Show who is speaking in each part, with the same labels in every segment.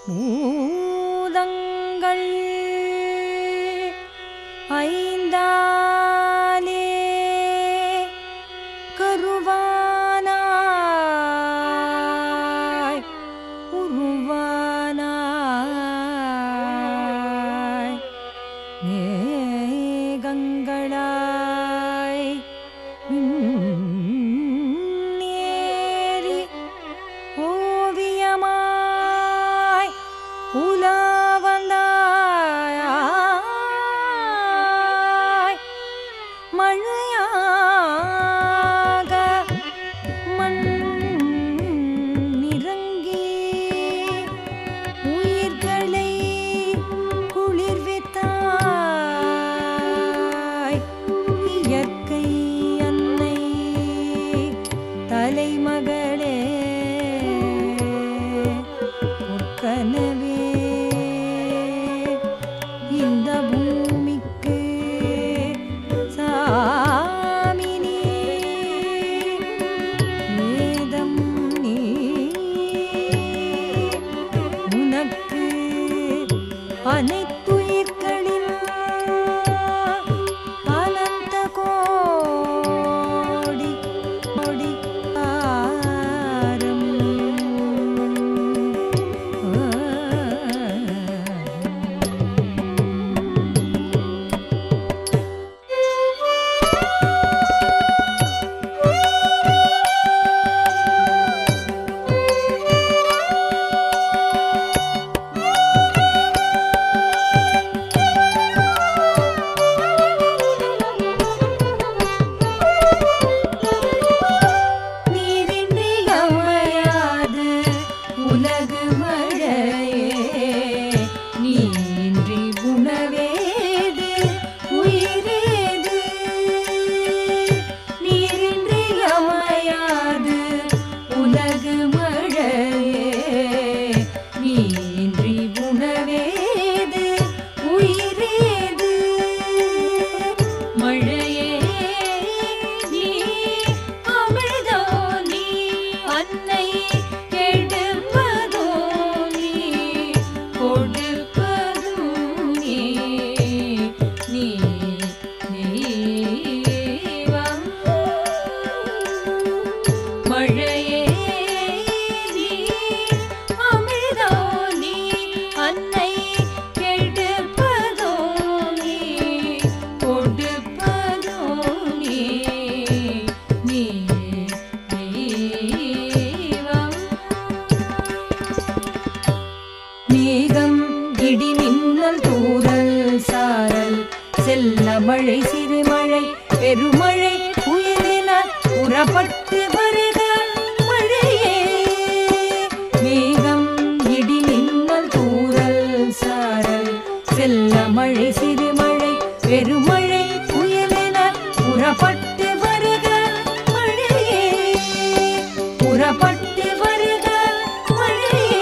Speaker 1: பூதங்கள் ஐந்தாலே கருவானாய் உருவானாய் மேகங்களாய் நேரி ஓவியமாய் உலாவந்தாய் மழையாக மண் நிறங்கி உயிர்களை குளிர்வித்தாய் இயற்கை அன்னை தலைமகளே பொற்கனவே இந்த பூமிக்கு சாமினி வேதம் நீ உனக்கு அனைத்துயிர்களில் அனந்த கோடி கோடி ஆரம் நீரின்றி அமையாது உலகு மழையே நீரின்றி உணவேது உயிரேது நீரின்றி அமையாது உலகு மழையே நீரின்றி உணவேது உயிரேது மழையே நீ அமிழ்தோ நீ அன்னை கெடுப்பதோ நீ கொடுப்பதும் நீ நீ தெய்வம் மழையே நீ அமிழ்தோ நீ அன்னை கெடுப்பதோ நீ கொடுப்பதோ நீ நீ தெய்வம் மேகம் இடி மின்னல் தூறல் சாரல் செல்ல மழை சிறுமழை பெருமழை புயலின புறப்பட்டு வருக மழையே மேகம் இடி மின்னல் தூறல் சாரல் செல்ல மழை சிறுமழை பெருமழை புயலின புறப்பட்டு வருக மழையே புறப்பட்டு வருக மழையே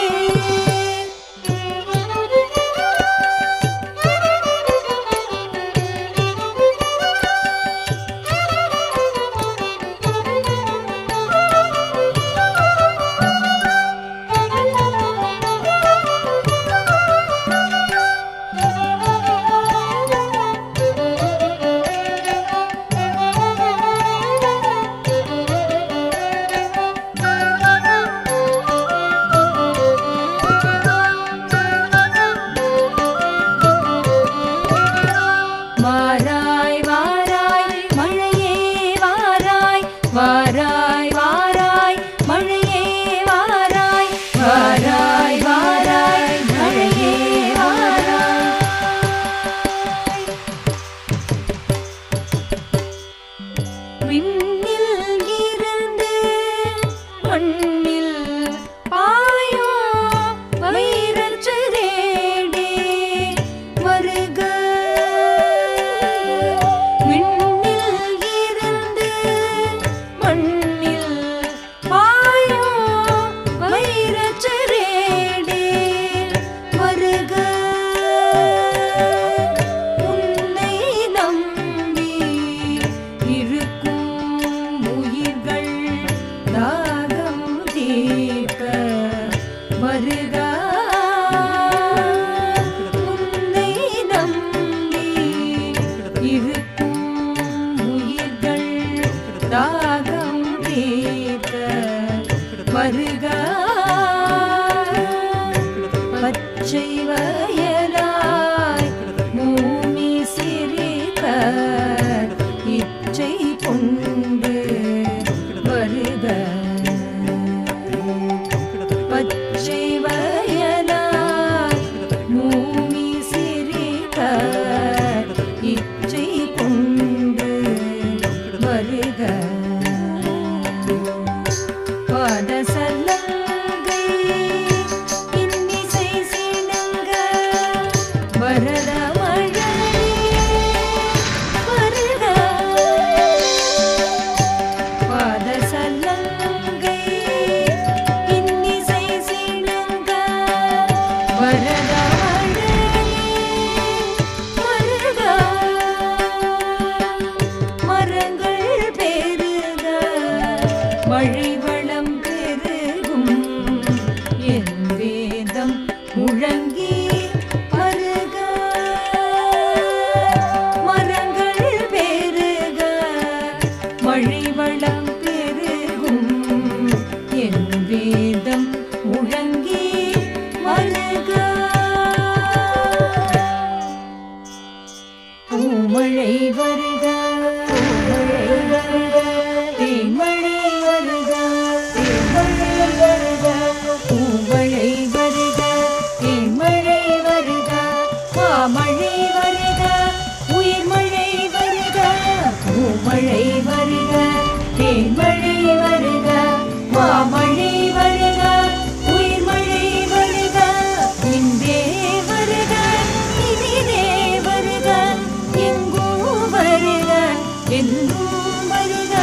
Speaker 1: பூமழை வருக பூமழை வருக தேன்மழை வருக தேன்மழை வருக பூமழை வருக தேன்மழை வருக மாமழை வருக உயிர்மழை வருக பூமழை வருக தேன்மழை வருக மாமழை வருக உயிர்மழை வருக இன்றே வருக இனிதே வருக எங்கும் வருக என்றும் வருக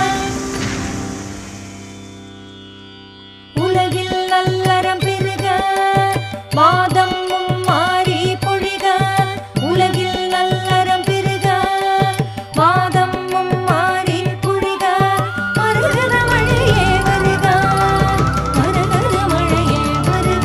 Speaker 1: உலகில் நல்லறம் பெருக மாதம் மாறி பொழிக உலகில் நல்லறம் பெருக மாதம் மாறி பொழிக மரகத மழையே வருக மரகத மழையே வருக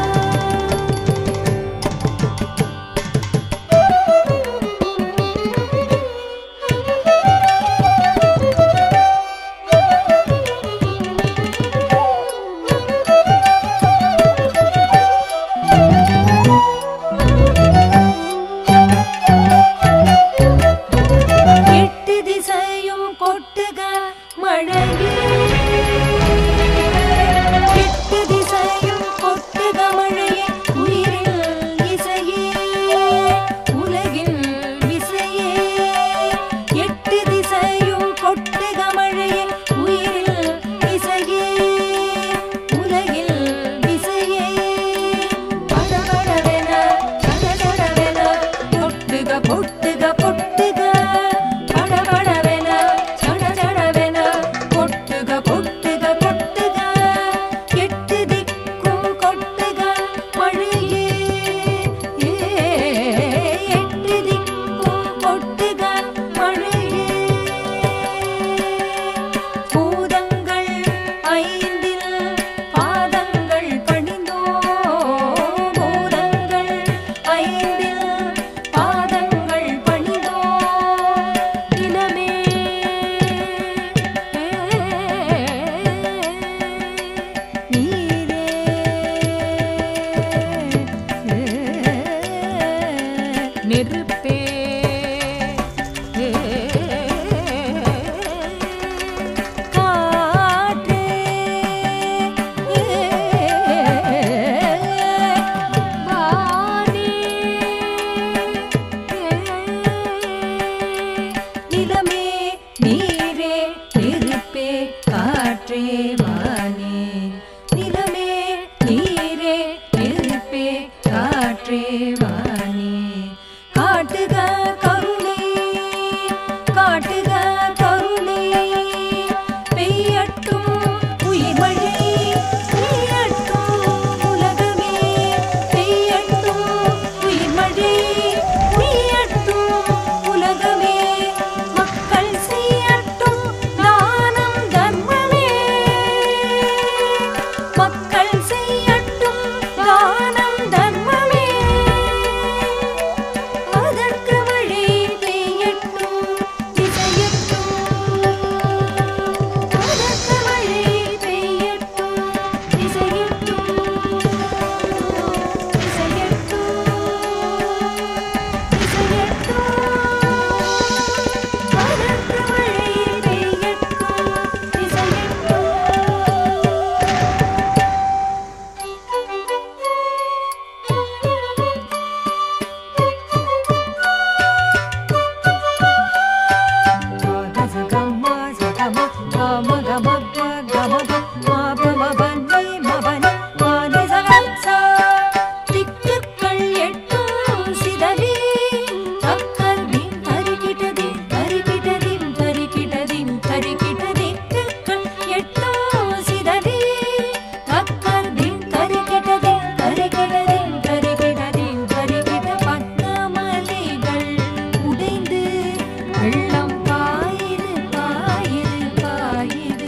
Speaker 1: எட்டு திசையும் கொட்டுக மழையே எட்டு திசையும் கொட்டுக மழையே உயிரில் இசையே உலகில் விசையே எட்டு திசையும் கொட்டுக மழையே உயிரில் இசையே உலகில் விசையே படபடவென கடகடவென கொட்டுக கொட்டுக கொட்டுக படபடவென சடசடவென கொட்டுக கொட்டுக கொட்டுக எட்டு திக்கும் கொட்டுக மழையே எட்டு திக்கும் கொட்டுக மழையே பூதங்கள் ஐந்தில் பாதங்கள் பணிந்தோ பூதங்கள் ஐந்தில் பாதங்கள் பணிந்தோ நிலமே நீரே நெருப்பே காற்றே வானே நிலமே நீரே நெருப்பே காற்றே வானே நிலமே நீரே நெருப்பே காற்றே வானே காட்டுக கருணை காட்டுக கருணை பெய்யட்டும் உயிர்மழை பெய்யட்டும் உலகமே பெய்யட்டும் உயிர்மழை பெய்யட்டும் உலகமே மக்கள் செய்யட்டும் தானம் தர்மமே மக்கள் செய்யட்டும் தானம் தர்மமே அதற்கு மழை பெய்யட்டும் திசையட்டும் அதற்கு மழை பெய்யட்டும் திசையட்டும் திசையட்டும் திசையட்டும் அதற்கு மழை பெய்யட்டும் திசையட்டும் திக்குகள் எட்டும் சிதறி தக்கதின் தரிக்கிட்டதின் தரிக்கிட்டதின் தரிக்கிட்டதின் தரிக்கிட்டதின் திக்குகள் எட்டும் சிதறி தக்கதின் தரிக்கிட்டதின் தரிக்கிட்டதின் தரிக்கிட்டதின் தரிக்கிட்ட பக்கமலைகள் உடைந்து வெள்ளம் பாயுது பாயுது பாயுது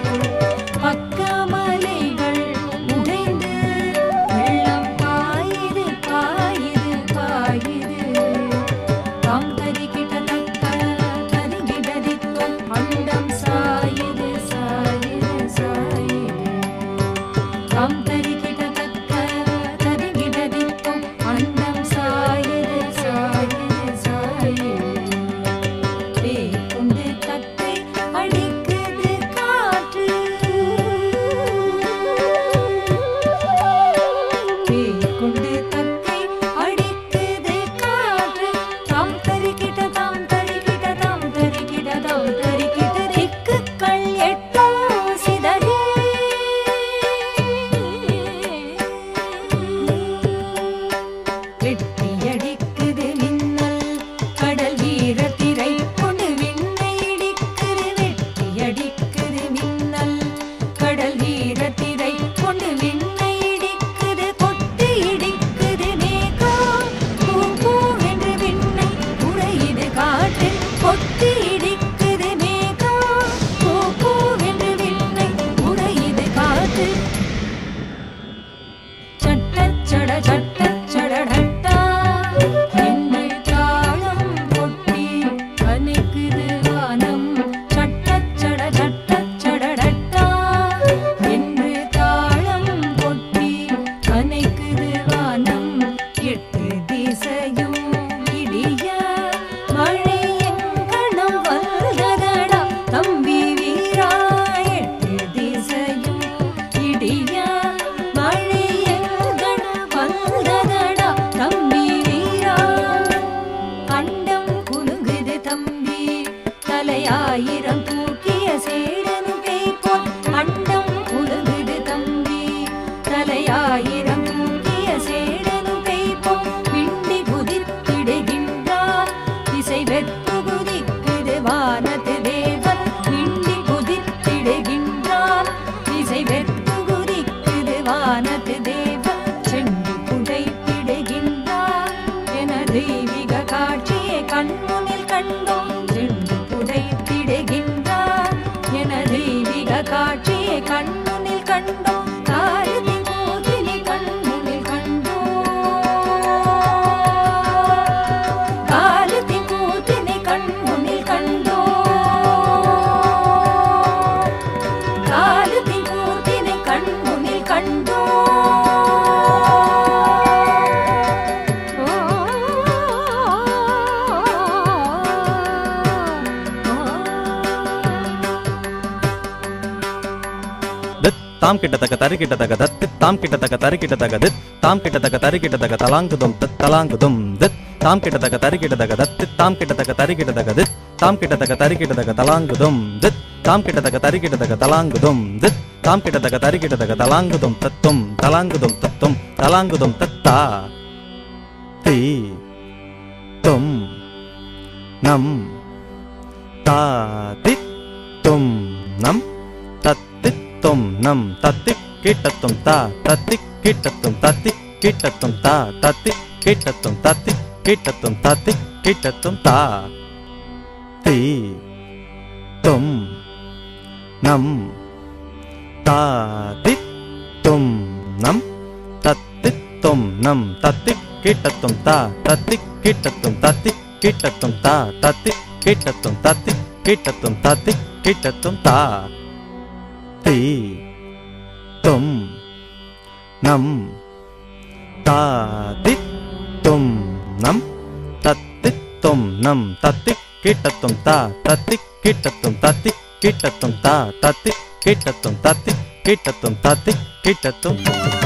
Speaker 1: பக்கமலைகள் உடைந்து வெள்ளம் பாயுது பாயுது பாயுது தாம் தரிக்கிட்ட தக்க தரிகிடதிக்கும் அண்டம் சாயுது சாயுது சாயுது தாம் தரிக்கிட்ட தக்க தரிகிடதிக்கும் அண்டம் சாயுது சாயுது சாயுது தம்பி தலையாயிரம் தூக்கிய சேடனு பேய்போல் அண்டம் உலகுது தம்பி தலையாயிரம் தூக்கிய சேடனு பேய்போல் விண்டி குதித்திடுகின்றார் திசை வெற்று குதிக்குது வானத்து தேவன் விண்டி குதித்திடுகின்றார் திசை வெற்று குதிக்குது வானத்து தேவன் சென்று புடைத்திடுகின்றார் என தெய்வீக காட்சியை கண்முனில் கண்டோம் சென்று புடைத்திடுகின்றார் என தெய்வீக காட்சியை கண்முனில் கண்டோம் காலத்தின் போதினை கண்முனில் கண்டோம் காலத்தின் போதினை கண்முனில் கண்டோம் காலத்தின் போதினை கண்முனில் கண்டோம்
Speaker 2: தாம் கிட்டத்தக்க தரி கிட்டத்தக்க தத்து தாம் கிட்டத்தக்க தரி கிட்டத்தக்க தித் தாம் கிட்டத்தக்க தரி கிட்டத்தக்க தலாங்குதும் தத் தலாங்குதும் தித் தாம் கிட்டத்தக்க தரி கிட்டத்தக்க தத்து தாம் கிட்டத்தக்க தரி கிட்டத்தக்க தித் தாம் கிட்டத்தக்க தரி கிட்டத்தக்க தலாங்குதும் தித் தாம் கிட்டத்தக்க தரி கிட்டத்தக்க தலாங்குதும் தித் தாம் கிட்டத்தக்க தரி கிட்டத்தக்க தலாங்குதும் தத்தும் தலாங்குதும் தத்தும் தலாங்குதும் தத்தா தி தும் நம் தா தித் தும் நம் தத்தி தும் நம் தத்தி கிட்டத்தும் தா தத்தி கிட்டத்தும் தத்தி கிட்டத்தும் தா தத்தி கிட்டத்தும் தத்தி கிட்டத்தும் தத்தி கிட்டத்தும் தா தி தும் நம் தா தி தும் நம் தத்தி தும் நம் தத்தி கிட்டத்தும் தா தத்தி கிட்டத்தும் தத்தி கிட்டத்தும் தா தத்தி கிட்டத்தும் தத்தி கிட்டத்தும் தத்தி கிட்டத்தும் தா தி தும் நம் தா தி தும் நம் தத்தி தும் நம் தத்தி கிட்டத்தும் தா தத்தி கிட்டத்தும் தத்தி கிட்டத்தும் தா தத்தி கிட்டத்தும் தத்தி கிட்டத்தும் தத்தி கிட்டத்தும்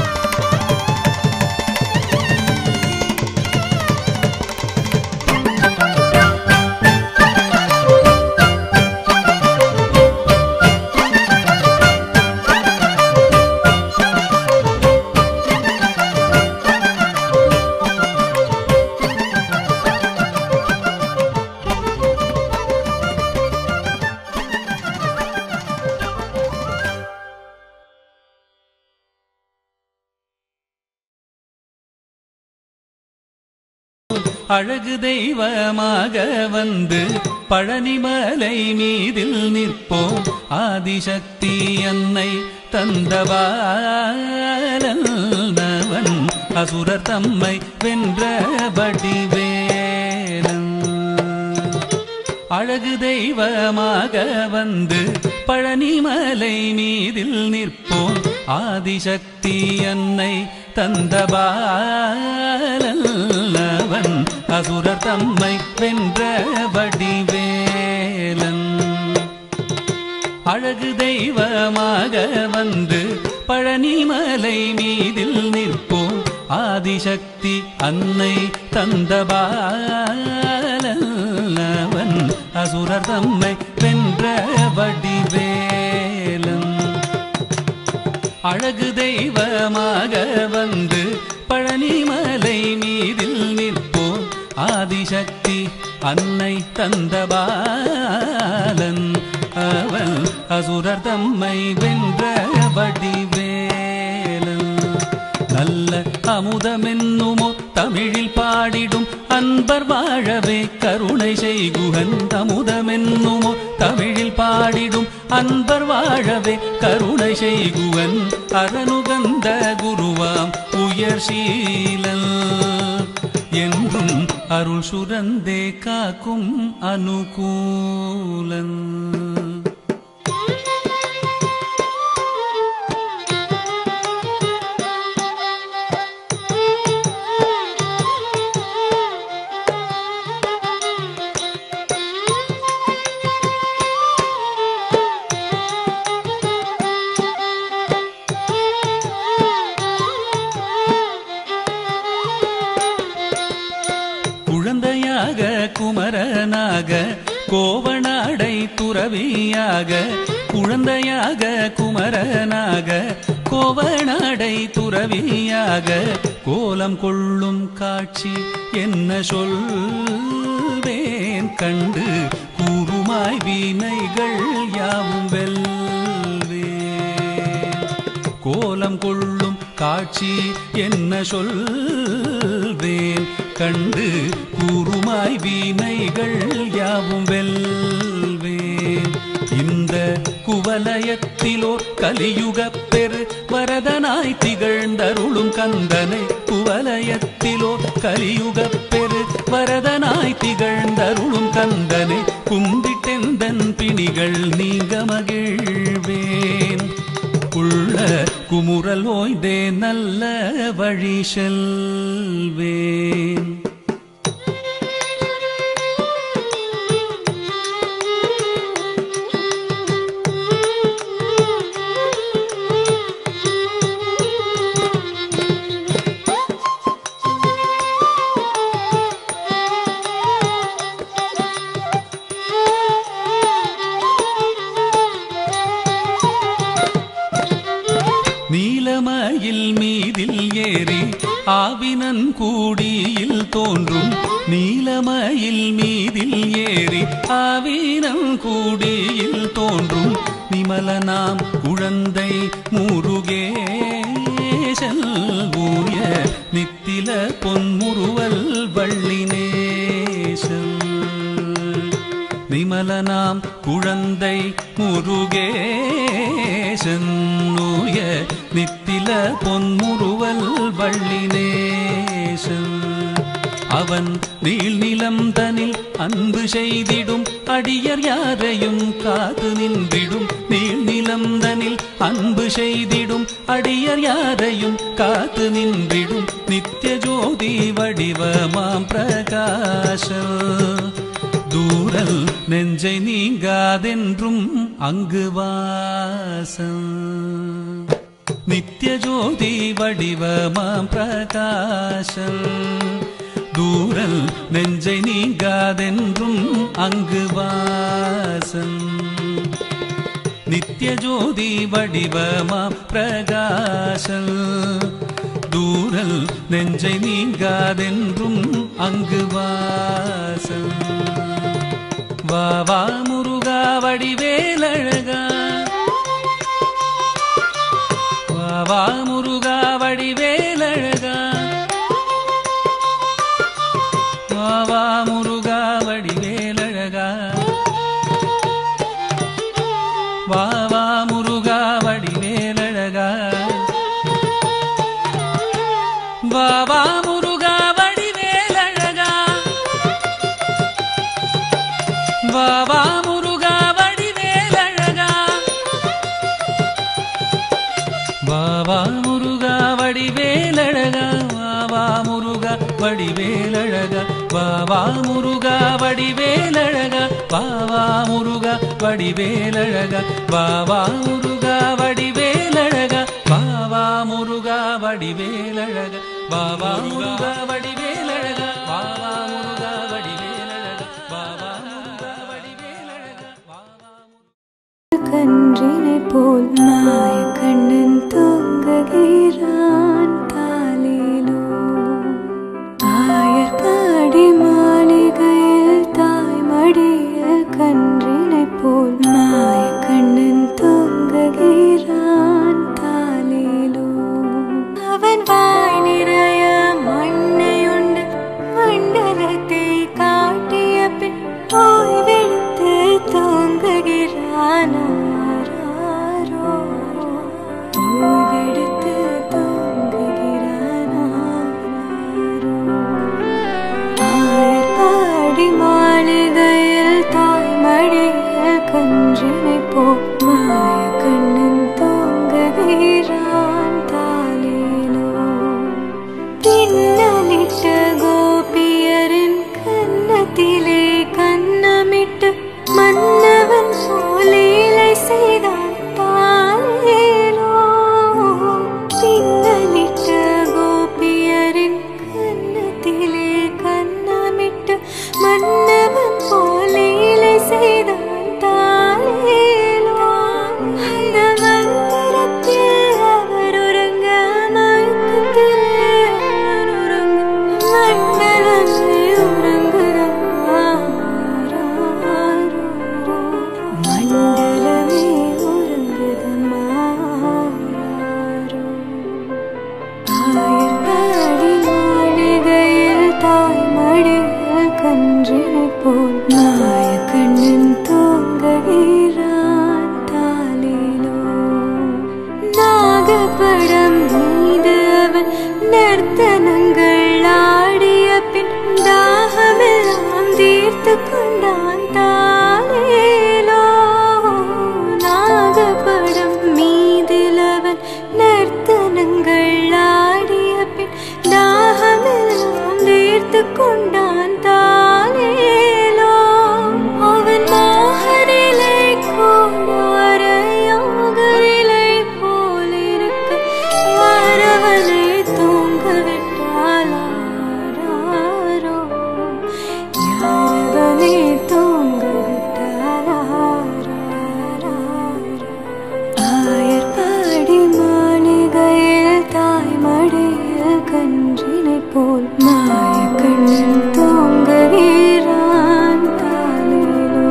Speaker 3: அழகு தெய்வமாக வந்து பழனிமலை மீதில் நிற்போம் ஆதிசக்தி அன்னை தந்தபாலன் அசுரர் தம்மை வென்ற வடிவேலன் அழகு தெய்வமாக வந்து பழனிமலை மீதில் நிற்போம் ஆதிசக்தி அன்னை தந்தபாலன் அசுரர் தம்மை வென்ற வடிவேலன் அழகு தெய்வமாக வந்து பழனிமலை மீதில் நிற்போம் ஆதிசக்தி அன்னை தந்தபாலன் அசுரர் தம்மை வென்ற வடிவேலன் அழகு தெய்வமாக வந்து பழனிமலை மீதில் நிற்போம் ஆதிசக்தி அன்னை தந்தபாலன் அவன் அசுரர் தம்மை வென்ற வடிவேலன் நல்ல அமுதமென்னுமோ தமிழில் பாடிடும் அன்பர் வாழவே கருணை செய்குகன் அமுதமென்னுமோ தமிழில் பாடிடும் அன்பர் வாழவே கருணை செய்குவன் அரனுகந்த குருவாம் உயர் சீலன் என்றும் அருள் சுரந்தே காக்கும் அனுகூலன் குமர குமரனாக கோவணாடை துறவியாக குழந்தையாக குமரனாக கோவணாடை துறவியாக கோலம் கொள்ளும் காட்சி என்ன சொல்வேன் கண்டு கூறுமாய் வீணைகள் யாவும் வெல்வேன். கோலம் கொள்ளும் காட்சி என்ன சொல்வேன் கண்டு கூறுமாய் வீணைகள் யாவும் வெல்வேன். இந்த குவலயத்திலோ கலியுகப் பெரு வரதனாய் திகழ்ந்தருளும் கந்தனை குவலயத்திலோ கலியுகப் பெரு வரதனாய் திகழ்ந்தருளும் கந்தனை கும்பிட்டெந்தன் பிணிகள் நீங்க மகிழ்வேன். உள்ள குமுறல் ஓய்ந்தே நல்ல வழி செல்வேன். நீலமயில் மீதில் ஏறி ஆவினன் கூடியில் தோன்றும் நீலமயில் மீதில் ஏறி ஆவினன் கூடியில் தோன்றும் நிமலனாம் குழந்தை முருகேசன் ஊய நித்தில பொன்முறுவல் வள்ளினேசன். நிமலனாம் குழந்தை முருகேசன் ஊய நித்தில பொன்முறுவல் வள்ளினேசன். அவன் நீள்நிலம் தனில் அன்பு செய்திடும் அடியர் யாரையும் காத்து நின்றிடும். நீள்நிலம் தனில் அன்பு செய்திடும் அடியர் யாரையும் காத்து நின்றிடும் நித்திய ஜோதி வடிவமாம் பிரகாச தூரல் நெஞ்சை நீங்காதென்றும் அங்கு வாசம். நித்திய ஜோதி வடிவமாம் பிரகாசம் தூரல் நெஞ்சை நீங்காதென்றும் அங்கு வாசம். நித்திய ஜோதி வடிவமாம் பிரகாசம் தூரல் நெஞ்சை நீங்காதென்றும் அங்கு வாசம். வா வா முருகா வடிவேலழகா வா வா முருகா வடிவேலழகா வா வா முருகா வடிவேலழகா வா வா முருகா வடிவேலழகா வா வா முருகா வடிவேலழகா வா வா முருகா வடிவேலழகா வா வா முருகா வடிவேலழகா வா வா முருகா வடிவேலழகா வா வா முருகா வடிவேலழகா வா வா முருகா வடிவேலழகா வா வா முருகா வடிவேலழகா வா வா முருகா வடிவேலழகா வா வா முருகா வடிவேலழகா வா வா முருகா வடிவேலழகா வா வா முருகா வடிவேலழகா வா வா
Speaker 1: கன்றினை போல் மாய கண்ணன் தூங்குகிறான் காலிலோ. ஆயர் பாடி மாளிகையில் தாய் மடியில் கன்றினை போல் மாய கண்ணன் தூங்குகிறான் காலிலோ. அவன் வாய் நிறைய மண்ணையுண்டு மண்டலத்தை காட்டிய பின் ஓய்வெடுத்து தூங்குகிறான். ஓய்வெடுத்து தூங்குகிறான். ஆயர் பாடி மாளிகையில் தாய் மடியில் கன்றினை போல் மாய கண்ணன் தூங்குகிறான் தாலிலோ. பின்னலிட்ட கோபியரின் கன்னத்திலே கன்னமிட்டு மன்னவன் சோலையிலை செய்தான் தாலிலோ. பின்னலிட்ட கோபியரின் கன்னத்திலே கன்னமிட்டு மன்னவன் மாயக்கண்ணன் தூங்குகிறான் தாலிலோ. நாகப்படம் மீது அவன் நர்த்தனங்கள் ஆடிய பின் தாகமெல்லாம் தீர்த்து கொண்டான் தாலிலோ. நாகப்படம் மீதில் அவன் நர்த்தனங்கள் ஆடிய பின் தாகமெல்லாம் தீர்த்து கொண்டான் தாலிலோ. அவன் மோகரிலை கோடாரையாகரிலை போலிருக்க வரவனை தூங்க விட்டாளாரோ. யாரவனை தூங்க விட்டாளாரோ. ஆயர்பாடி மாளிகையில் தாய்மடியில் கன்றினை போல் மாயக்கண்ணன் தூங்குகிறான் தாலிலோ.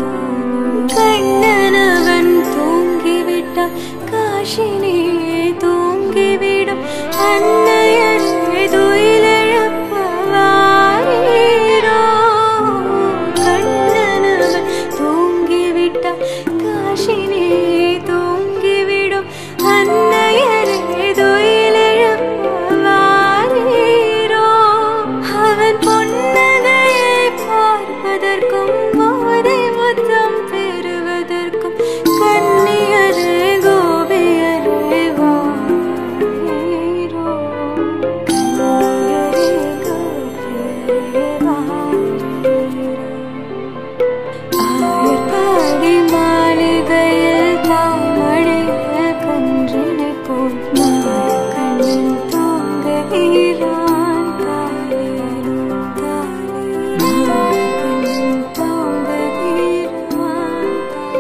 Speaker 1: கண்ணனவன் தூங்கிவிட்டான் காஷினியே தூங்கிவிடும் அன்னையரை துயிலெழுப்ப வாரீரோ. கண்ணனவன் தூங்கிவிட்டான் காஷினியே தூங்கிவிடும் அன்னையரை துயிலெழுப்ப வாரீரோ. அவன் பொன்னகையை பார்ப்பதற்கும் போதை முத்தம் பெறுவதற்கும் கன்னியரே கோபியரே வாரீரோ. கன்னியரே கோபியரே வாரீரோ. ஆயர்பாடி மாளிகையில் தாய்மடியில் கன்றினை போல் மாயக்கண்ணன் தூங்குகிறான் தாலிலோ. மாயக்கண்ணன் தூங்குகிறான்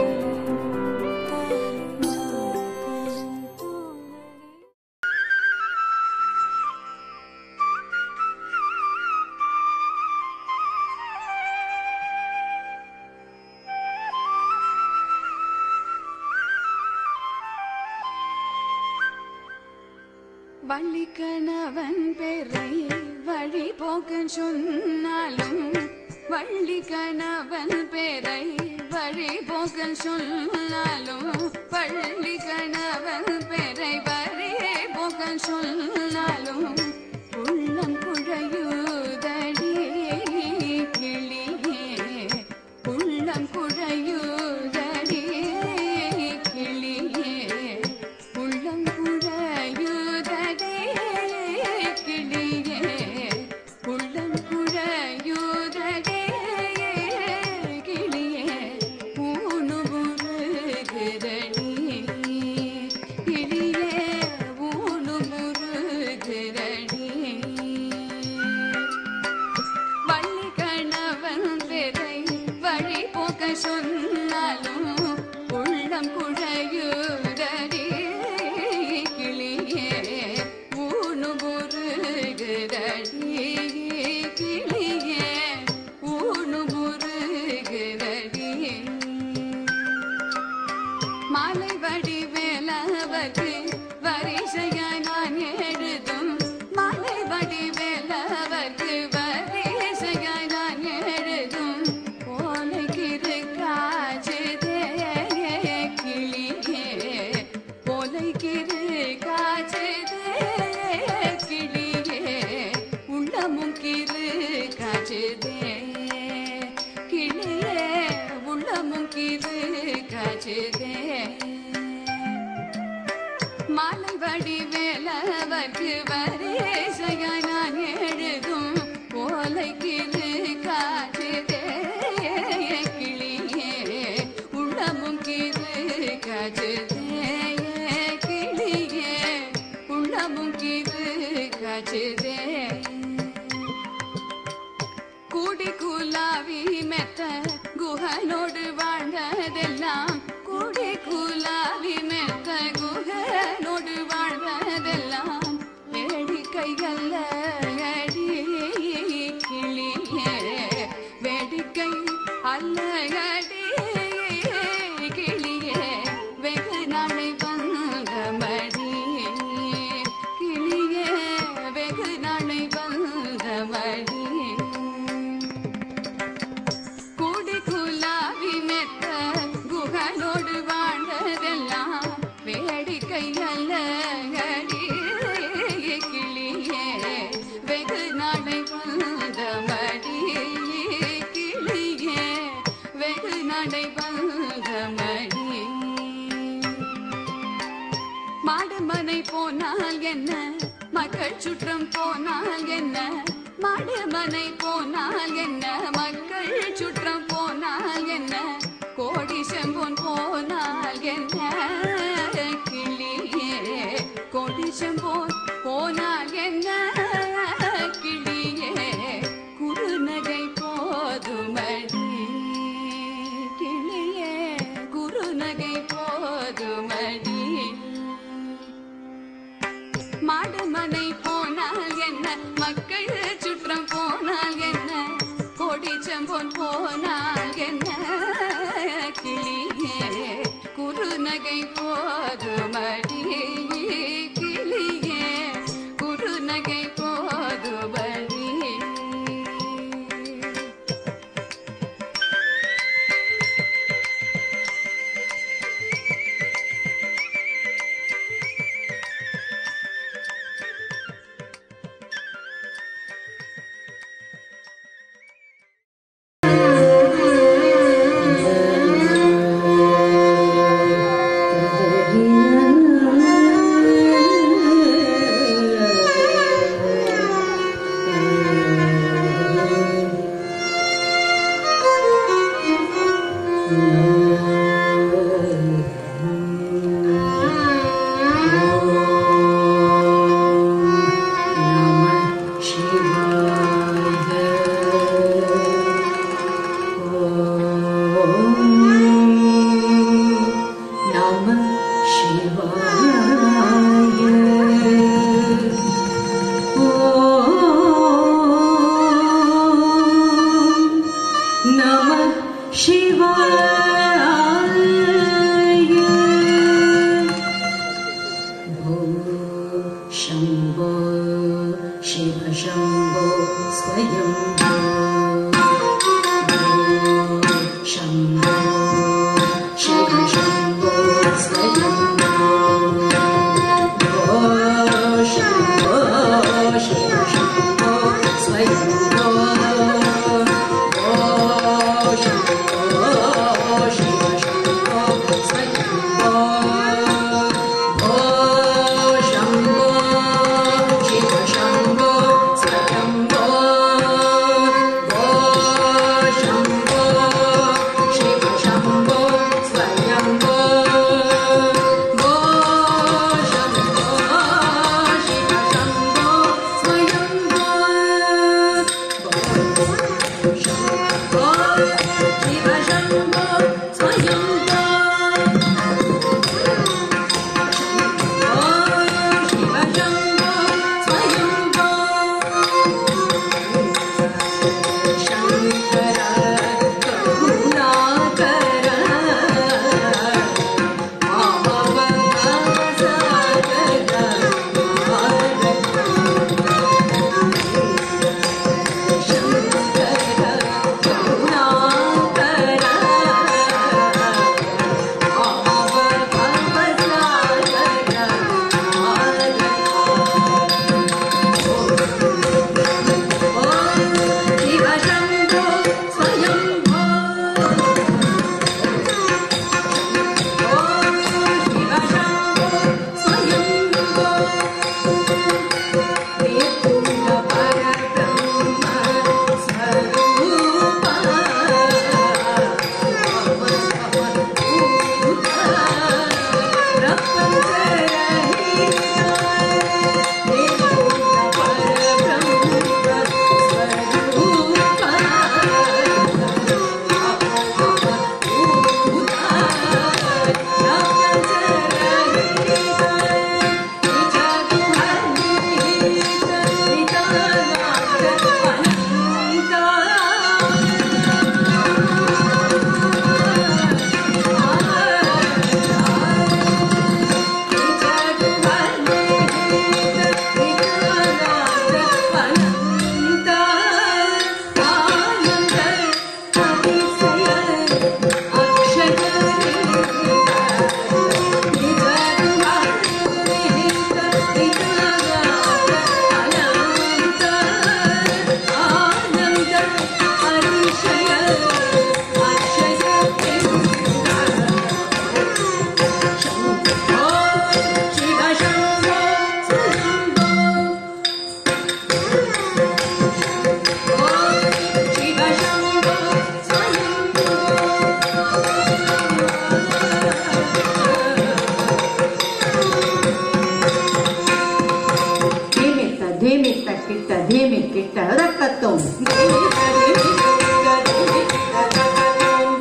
Speaker 4: வள்ளிக்கணவன் பெறை வழி போக்க சொன்னாலும் வள்ளிக்கணவன் பெறை வழி போக்க சொன்னாலும் வள்ளிக்கணவன் பெறை வழி போக்க சொன்னாலும் உள்ளம் குழையுதடி கிளியே. உள்ளம் குழையுதடி கிளியே. உள்ளம் குழையுதடி கிளியே. உள்ளம் குழையுதடி கிளியே. ஊனுமுருகுதடி கிளியே. ஊனுமுருகுதடி. வள்ளிக்கணவன் பெறை வழி போக்க சொன்னாலும் உள்ளம் குழையுதடி கிளியே. ஊனுமுருகுதடி கிளியே. ஊனுமுருகுதடி. மாலை வடிவேலவர்க்கு வரிசையாய் நான் எழுதும் மாலை வடிவேலவர்க்கு வரிசையாய் நான் எழுதும் போலைக்கிரு காஜதே கிளியே. போலைக்கிரு காஜதே கிளியே. உள்ளமும் கிரு காஜதே கிளியே. உள்ளமும் கிரு காஜதே. மாலை வடிவேலவர்க்கு வரிசையாய் நான் எழுதும் போலைக்கிரு காஜதே கிளியே. உள்ளமும் கிரு காஜதே கிளியே. உள்ளமும் கிரு காஜதே. கூடி குலாவி மெத்த குகனோடு வாழ்ந்ததெல்லாம் கூடி குலாவி மெத்த குகனோடு வாழ்ந்ததெல்லாம் வேடிக்கையல்ல அடி கிளியே. வேடிக்கை அல்ல அடி கிளியே. வெகு நாளை வந்த மடி கிளியே. வெகு நாளை வந்த மடி. கூடி நடை வந்தமடி மாடுமனை போனால் என்ன மக்கள் சுற்றம் போனால் என்ன மாடுமனை போனால் என்ன மக்கள் சுற்றம் போனால் என்ன கோடி செம்பொன் போனால் என்ன கிளியே கோடி செம்பொன் போனால் என்ன கிளியே குறுநகை போதுமடி கிளியே குறுநகை போதுமடி மாடுமனை போனால் என்ன மக்கள் சுற்றம் போனால் என்ன கோடி செம்பொன் போனால் என்ன கிளியே குறுநகை போதுமடி கிளியே குறுநகை போதுமடி
Speaker 5: Oh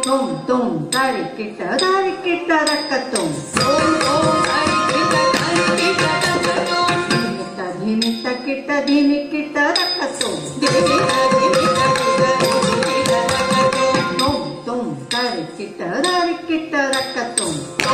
Speaker 5: तुम तारी किट रक्कतुम धीमी किट रक्कतुम तुम तारी किट रक्कतुम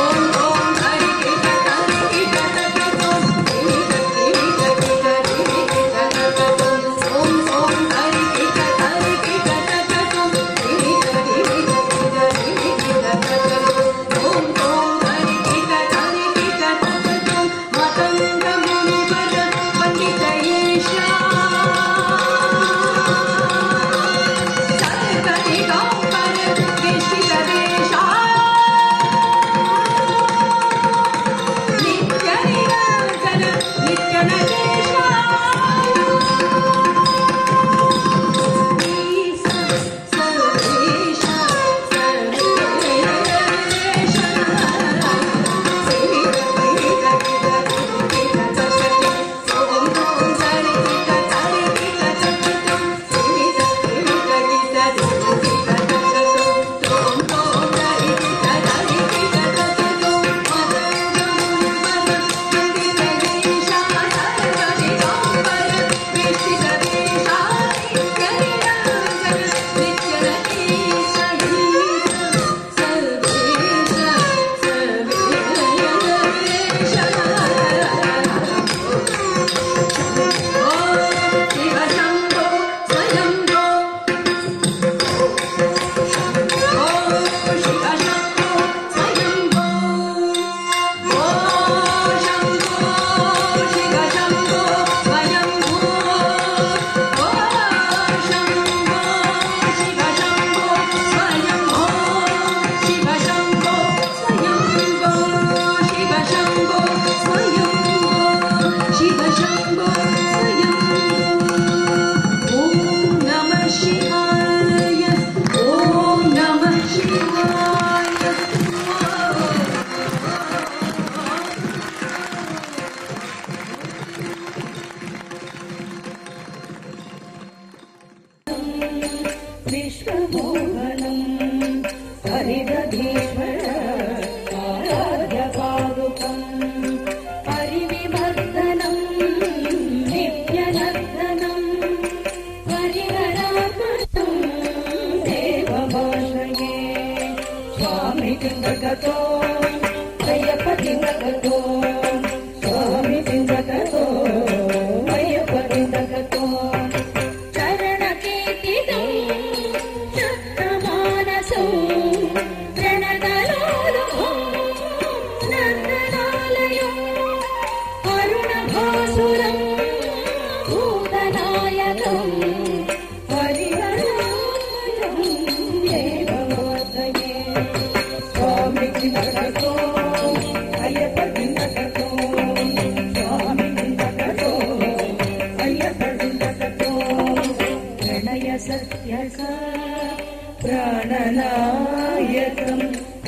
Speaker 6: प्राणनायकं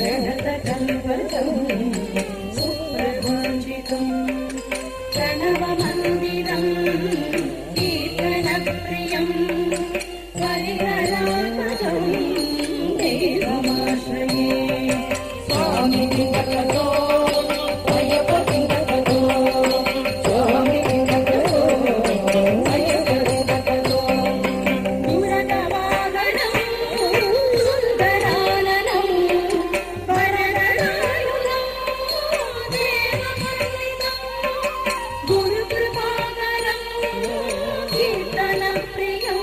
Speaker 6: प्रणतकल्पकं सुप्रभाषितं प्रणवमन्दिरं कीर्तनप्रियं परिहरात्मकं देवमाश्रये स्वामी भगवतो अय्यप्पा भगवतो स्वामी भगवतो अय्यप्पा भगवतो मुरगवाहनं सुन्दराननं वरदनायुधं देवमन्दितं गुरुकृपाकरं कीर्तनप्रियं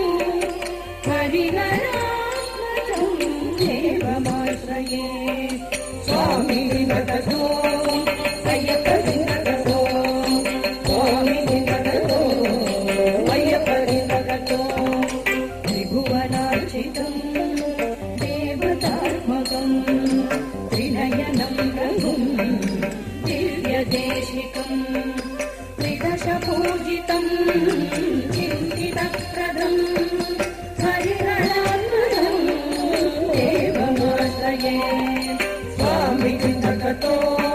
Speaker 6: परिहरात्मकं देवमाश्रये स्वामी भगवतो अय्यप्पा भगवतो स्वामी भगवतो अय्यप्पा भगवतो त्रिभुवनार्चितं देवतात्मकं त्रिनयनं प्रभुं दिव्यदेशिकं त्रिदशपूजितं चिन्तितप्रदं हरिहरात्मकं देवमाश्रये स्वामी भगवतो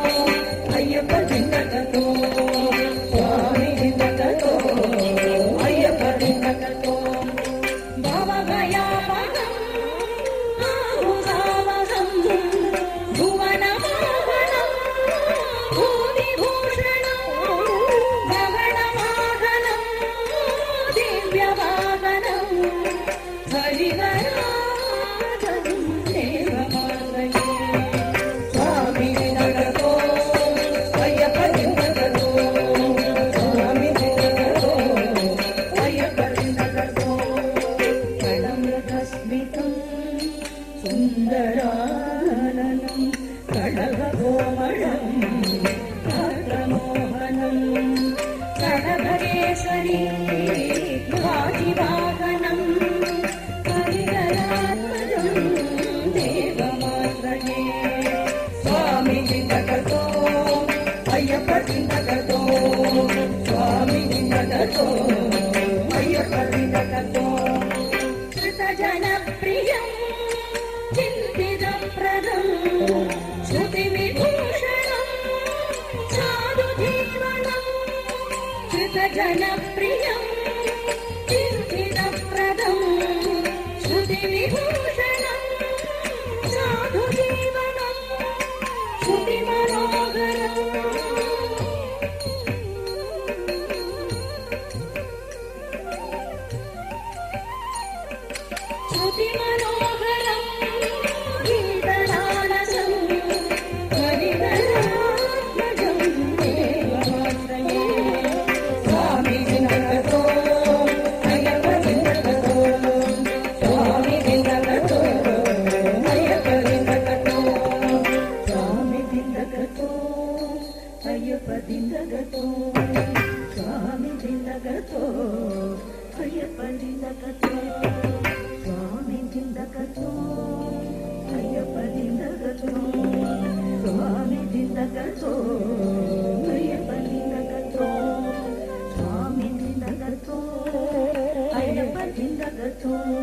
Speaker 6: जनप्रियम् चिन्तितप्रदम् श्रुतिविभूषणम् साधुजीवनम् श्रुतिमनोहरम् श्रुतिमनोहरम् गीतनादम् हरिहरात्मजम् देवाश्रये स्वामी दिनगतो अय्यप्प दिनगतो स्वामी दिनगतो अय्यप्प दिनगतो स्वामी दिनगतो अय्यप्प दिनगतो स्वामी दिनगतो अय्यप्प दिनगतो स्वामी दिनगतो अय्यप्प दिनगतो स्वामी दिनगतो अय्यप्प दिनगतो स्वामी दिनगतो अय्यप्प दिनगतो